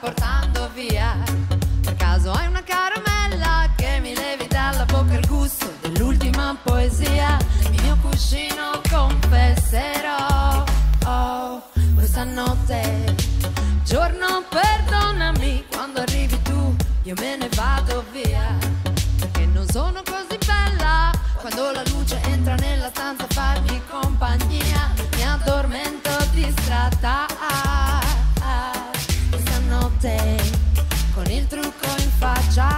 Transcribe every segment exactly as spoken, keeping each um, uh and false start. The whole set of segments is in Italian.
portando via. Per caso hai una caramella che mi levi dalla bocca il gusto dell'ultima poesia. Il mio cuscino confesserò, oh, questa notte. Giorno, perdonami, quando arrivi tu io me ne vado via. Perché non sono così bella quando la luce entra nella stanza a farmi compagnia. Mi addormento distratta questa notte con il trucco in faccia.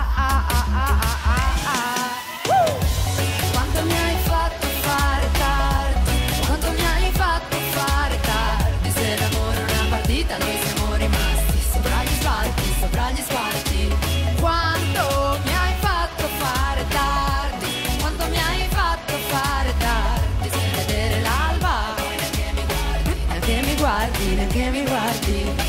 Quanto mi hai fatto fare tardi, quanto mi hai fatto fare tardi. Se l'amore è una partita noi siamo rimasti sopra gli spalti, sopra gli spalti. Quanto mi hai fatto fare tardi, quanto mi hai fatto fare tardi. Se vedere l'alba neanche mi guardi, neanche mi guardi, neanche mi guardi.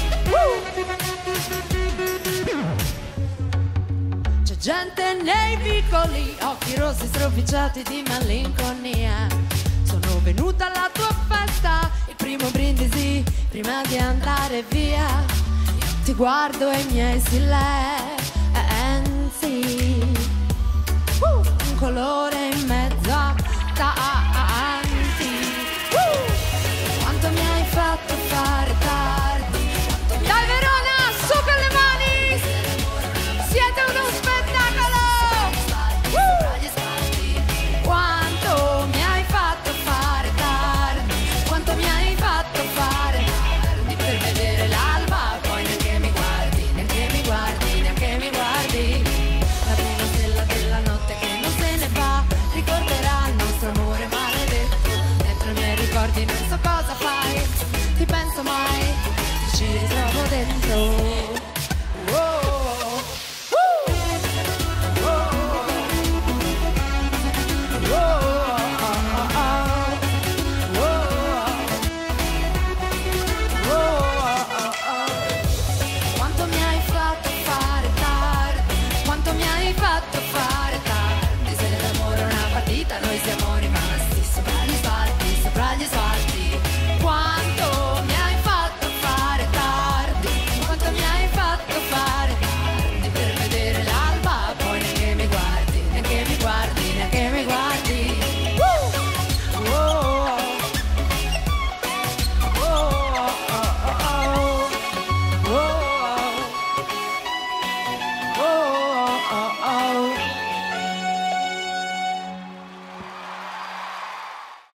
C'è gente nei vicoli, occhi rossi stropicciati di malinconia. Sono venuta alla tua festa, il primo brindisi prima di andare via. Ti guardo e i miei silenzi, uh, un colore in me